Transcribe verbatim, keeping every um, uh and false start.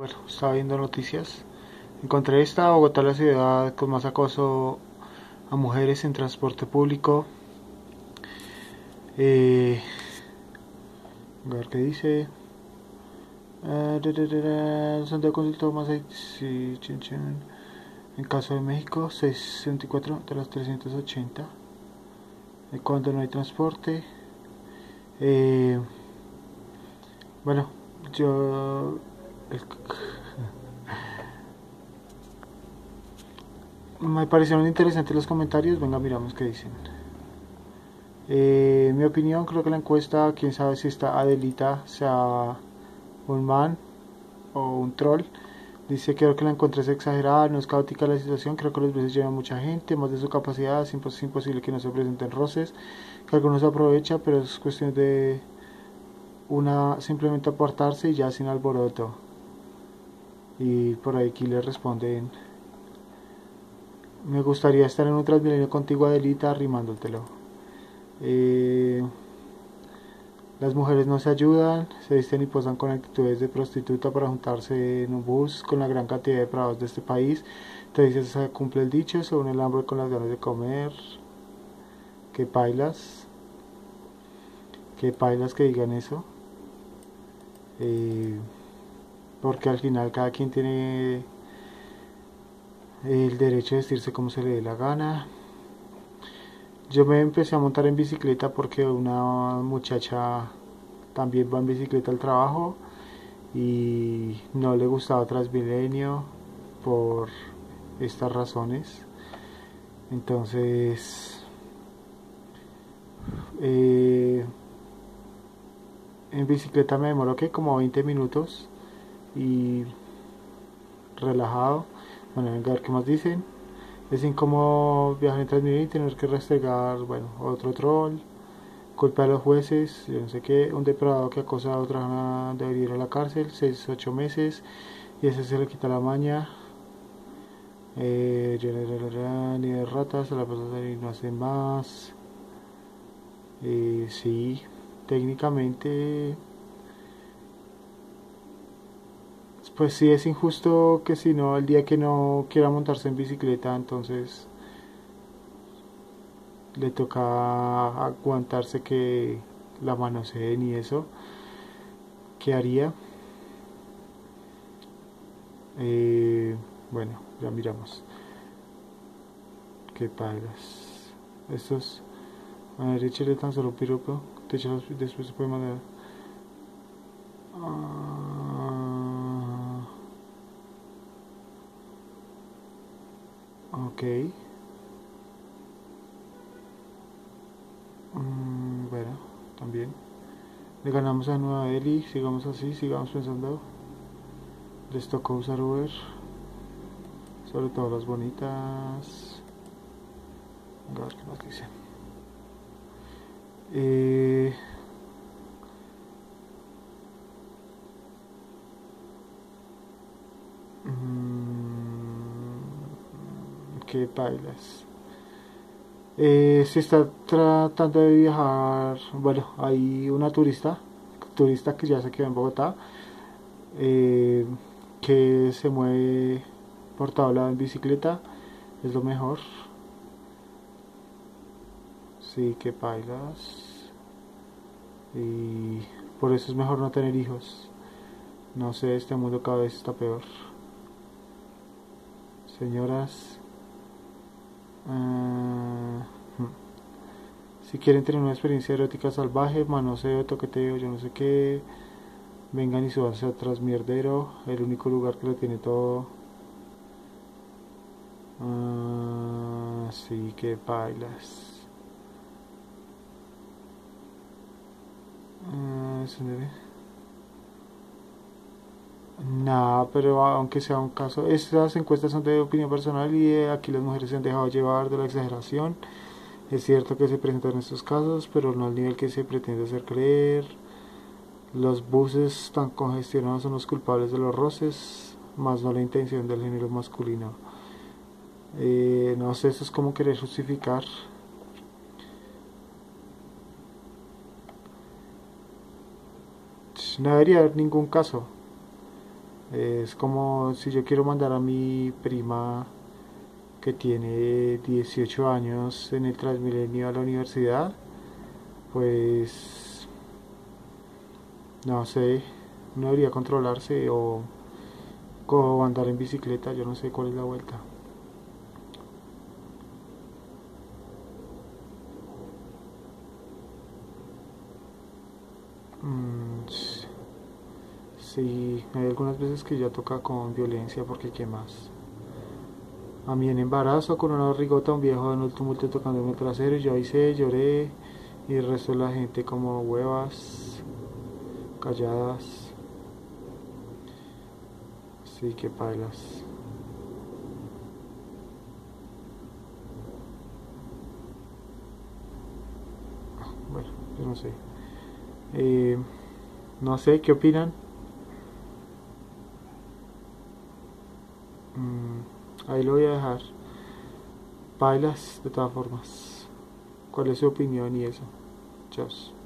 Bueno, estaba viendo noticias. Encontré esta: Bogotá, la ciudad con más acoso a mujeres en transporte público. Eh, a ver qué dice. Ah, da, da, da, da, Santiago consultó más. Sí, chin, chin. En caso de México, seiscientos sesenta y cuatro de las trescientos ochenta. Eh, cuando no hay transporte. Eh, bueno, yo. el- me parecieron interesantes los comentarios. Venga, miramos qué dicen. Eh, en mi opinión, creo que la encuesta, quién sabe si esta Adelita sea un man o un troll. Dice: creo que la encuesta es exagerada, no es caótica la situación, creo que los buses llevan mucha gente, más de su capacidad, es impos imposible que no se presenten roces, que algunos aprovecha, pero es cuestión de una simplemente apartarse y ya sin alboroto. Y por aquí le responden: me gustaría estar en un Transmilenio contigo, Adelita, rimándotelo. Eh, Las mujeres no se ayudan, se visten y posan con actitudes de prostituta para juntarse en un bus con la gran cantidad de depravados de este país. Entonces se cumple el dicho: se une el hambre con las ganas de comer. Que pailas, que pailas que digan eso. Eh, Porque al final cada quien tiene el derecho de vestirse como se le dé la gana. Yo me empecé a montar en bicicleta porque una muchacha también va en bicicleta al trabajo y no le gustaba Transmilenio por estas razones. Entonces, eh, en bicicleta me demoró que como veinte minutos y relajado. Bueno, venga a ver qué más dicen. Es incómodo viajar en Transmilenio y tener que restregar, bueno, otro troll. Culpa de los jueces, yo no sé qué. Un depravado que acosa a otra debería ir a la cárcel, seis ocho meses, y ese se le quita la maña. Eh, ni de ratas, se la pasa y no hace más. Eh, sí, técnicamente, pues sí es injusto que si no, el día que no quiera montarse en bicicleta, entonces le toca aguantarse que la manoseen y eso. ¿Qué haría? Eh, bueno, ya miramos. ¿Qué pagas? Estos, a ver, échale tan solo un piropo. Te echas, después se puede mandar. Ah, ok. Mm, bueno, también. Le ganamos a Nueva Delhi. Sigamos así, sigamos pensando. Les tocó usar Uber. Sobre todo las bonitas. A ver qué nos dicen. Eh, mm, ¿Qué bailas? Eh, se está tratando de viajar. Bueno, hay una turista, turista que ya se quedó en Bogotá, eh, que se mueve por todo lado en bicicleta. Es lo mejor. Sí, que bailas. Y por eso es mejor no tener hijos. No sé, este mundo cada vez está peor. Señoras, uh, si quieren tener una experiencia erótica salvaje, manoseo, toqueteo, yo no sé qué, vengan y subanse a Transmierdero, el único lugar que lo tiene todo. Uh, sí, que bailas. Uh, Nada, pero aunque sea un caso, estas encuestas son de opinión personal y eh, aquí las mujeres se han dejado llevar de la exageración. Es cierto que se presentan estos casos, pero no al nivel que se pretende hacer creer. Los buses tan congestionados son los culpables de los roces, más no la intención del género masculino. Eh, no sé, eso es como querer justificar. No debería haber ningún caso. Es como si yo quiero mandar a mi prima que tiene dieciocho años en el Transmilenio a la universidad, pues no sé, no debería controlarse o, o andar en bicicleta, yo no sé cuál es la vuelta. Mm, sí, hay algunas veces que ya toca con violencia porque qué más. A mí en embarazo con una rigota un viejo en un tumulto tocándome el trasero y yo ahí sé, lloré y el resto de la gente como huevas, calladas, sí que pailas. Bueno, yo no sé. Eh, no sé, ¿qué opinan? Mm, ahí lo voy a dejar. Pailas, de todas formas. ¿Cuál es su opinión y eso? Chao.